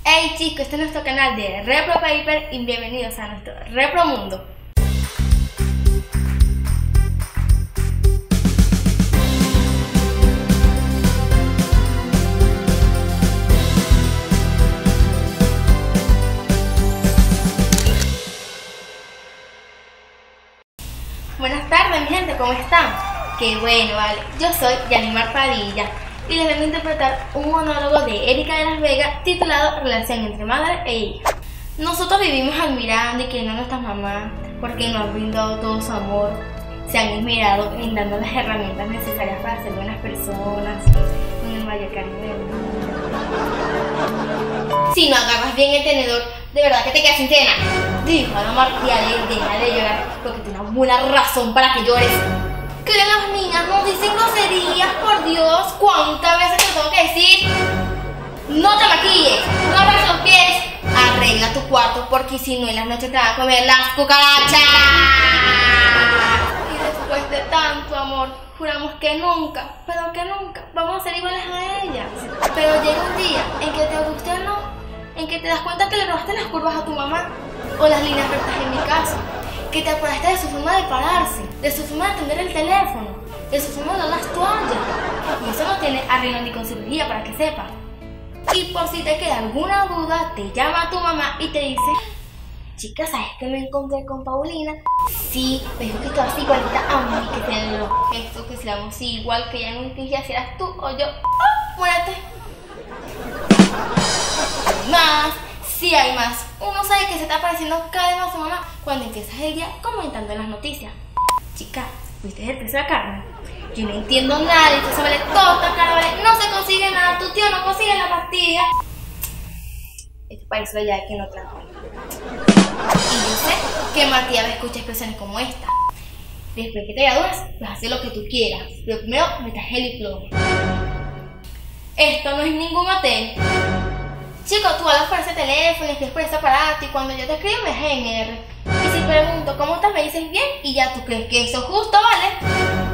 Hey chicos, este es nuestro canal de Repro Paper y bienvenidos a nuestro Repro Mundo. Buenas tardes mi gente, ¿cómo están? Qué bueno, vale. Yo soy Yanimar Padilla y les vengo a interpretar un monólogo de Erika de Las Vegas titulado Relación entre madre e hija. Nosotros vivimos admirando y queriendo a nuestras mamás porque nos han brindado todo su amor, se han esmerado en dando las herramientas necesarias para ser buenas personas, con el mayor cariño del mundo. Si no agarras bien el tenedor, de verdad que te quedas sin cena. Dijo a la Martía, deja de llorar porque tiene una buena razón para que llores. Que las niñas nos dicen groserías, por Dios, ¿cuántas veces te tengo que decir? No te maquilles, no abras los pies, arregla tu cuarto porque si no en las noches te van a comer las cucarachas. Y después de tanto amor, juramos que nunca, pero que nunca vamos a ser iguales a ellas. Pero llega un día en que te guste o no, en que te das cuenta que le robaste las curvas a tu mamá, o las líneas rectas en mi caso, que te acordaste de su forma de pararse, de su forma de atender el teléfono, de su forma de dar las toallas. Y eso no tiene arreglo ni con cirugía, para que sepas. Y por si te queda alguna duda, te llama tu mamá y te dice: chica, ¿sabes que me encontré con Paulina? Sí, me dijo que tú eras igualita a mí, que tienen los gestos, que si vamos igual, que ella no distinguía si eras tú o yo. ¡Oh, muérete! Más, si hay más. Uno sabe que se está pareciendo cada vez más a su mamá cuando empiezas el día comentando en las noticias. Chica, ¿viste el precio de la carne? Yo no entiendo nada, esto se vale todo tan caro, vale, no se consigue nada, tu tío no consigue la pastilla. Esto parece ya que no trajo. Y yo sé que Matías va a escuchar expresiones como esta. Después que te gradúes, vas a hacer lo que tú quieras, pero primero me traes el diploma. Esto no es ningún hotel. Chico, tú hablas por ese teléfono, escribes por ese aparato y cuando yo te escribo me dejas en R. Y si pregunto cómo estás me dices bien y ya tú crees que eso es justo, ¿vale?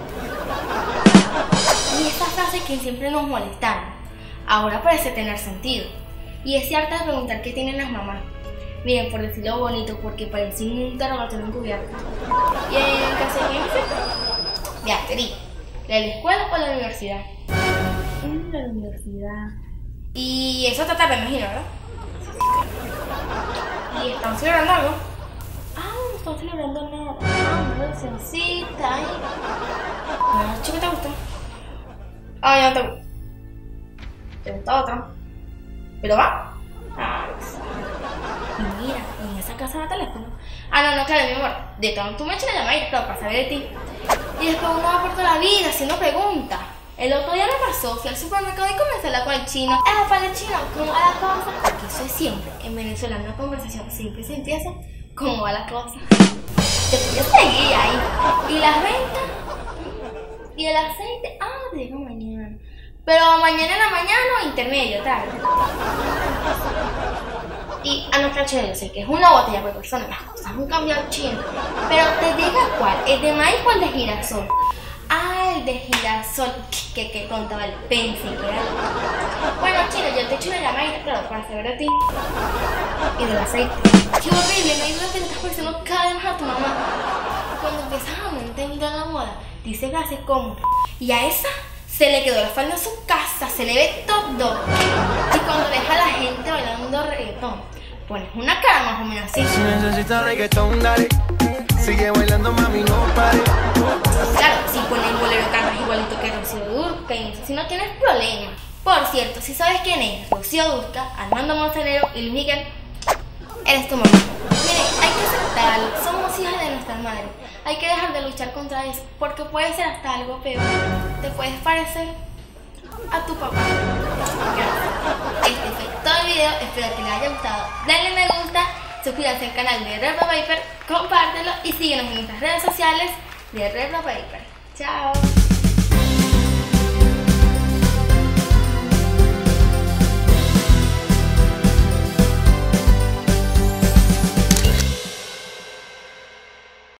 Y esta frase que siempre nos molestaron, ahora parece tener sentido. Y es cierto de preguntar qué tienen las mamás. Miren, por decirlo bonito, porque parece un interrogatorio encubierto. ¿Y en caso de quién fue? Ya, te digo, ¿la de la escuela o la universidad? En la universidad. Y eso está tarde, me imagino, ¿verdad? ¿Y están celebrando algo? Ah, no están celebrando nada. Ah, una dulcecita. Ah, chico, ¿te gusta? Ah, ya no te gusta. ¿Te gusta otra? ¿Pero va? Ah, y mira, en esa casa de teléfono. Ah, no, claro, mi amor. De todo, tú me echas la llamadita, claro, para saber de ti. Y después uno va por toda la vida haciendo preguntas. El otro día me pasó, fui al supermercado y comencé a hablar con el chino. Para el chino, ¿cómo va la cosa? Porque eso es siempre, en Venezuela, una conversación siempre se empieza, ¿cómo va la cosa? Te puedes seguir ahí. ¿Y las ventas? ¿Y el aceite? Ah, te digo mañana. Pero mañana en la mañana o intermedio, tarde. Y a nuestra chino, yo sé que es una botella por persona, las cosas han cambiado chino. Pero te diga cuál, ¿el de maíz o el de girasol? Ah, el de girasol, que tonta, vale, pensé que era. Bueno, chino, yo te echo una llamadita, claro, para saber de ti. Y del aceite. Qué horrible, me ayuda que te estás pareciendo cada vez más a tu mamá. Cuando empiezas a no entender la moda, dice que hace como. Y a esa se le quedó la falda en su casa, se le ve todo. Y cuando ves a la gente bailando reggaetón, pones una cara más o menos así. Si necesitas reggaetón, dale. Sigue bailando, mami, no pare. Claro, si pones bolero cantas igualito que Rocío Dúrcal y eso, si no tienes problema. Por cierto, si sabes quién es Rocío Dúrcal, Armando Manzanero y Luis Miguel, eres tu mamá. Miren, hay que aceptarlo, somos hijas de nuestras madres. Hay que dejar de luchar contra eso, porque puede ser hasta algo peor. Te puedes parecer a tu papá. Gracias. Este fue todo el video, espero que les haya gustado. Denle me gusta, suscríbanse al canal de Repro Paper, compártelo y síguenos en nuestras redes sociales de Repro Paper. Chao.